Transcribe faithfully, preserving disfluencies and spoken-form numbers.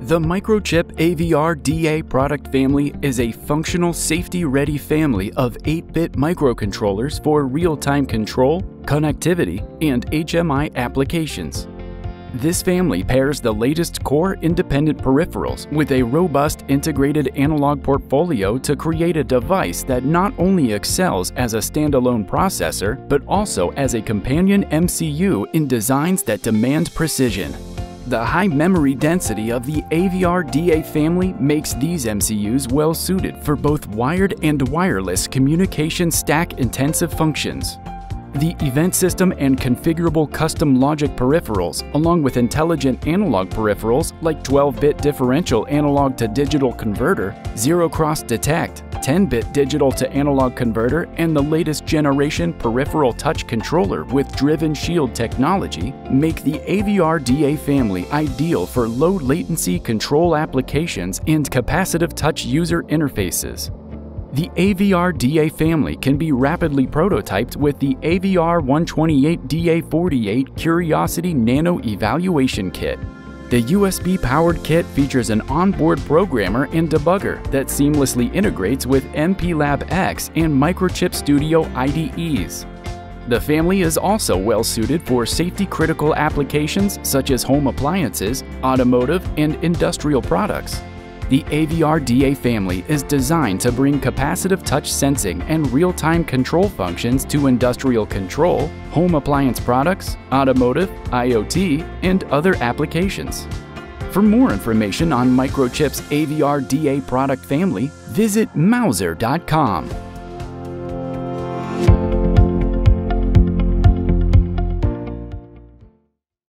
The Microchip A V R D A product family is a functional, safety-ready family of eight bit microcontrollers for real-time control, connectivity, and H M I applications. This family pairs the latest core-independent peripherals with a robust integrated analog portfolio to create a device that not only excels as a standalone processor, but also as a companion M C U in designs that demand precision. The high memory density of the A V R D A family makes these M C Us well suited for both wired and wireless communication stack-intensive functions. The event system and configurable custom logic peripherals, along with intelligent analog peripherals like twelve bit differential analog to digital converter, zero cross detect, ten bit digital to analog converter, and the latest generation peripheral touch controller with driven shield technology, make the A V R D A family ideal for low latency control applications and capacitive touch user interfaces. The A V R D A family can be rapidly prototyped with the A V R one twenty-eight D A forty-eight Curiosity Nano Evaluation Kit. The U S B-powered kit features an onboard programmer and debugger that seamlessly integrates with M P Lab X and Microchip Studio I D Es. The family is also well suited for safety-critical applications such as home appliances, automotive, and industrial products. The A V R D A family is designed to bring capacitive touch sensing and real-time control functions to industrial control, home appliance products, automotive, I O T, and other applications. For more information on Microchip's A V R D A product family, visit Mouser dot com.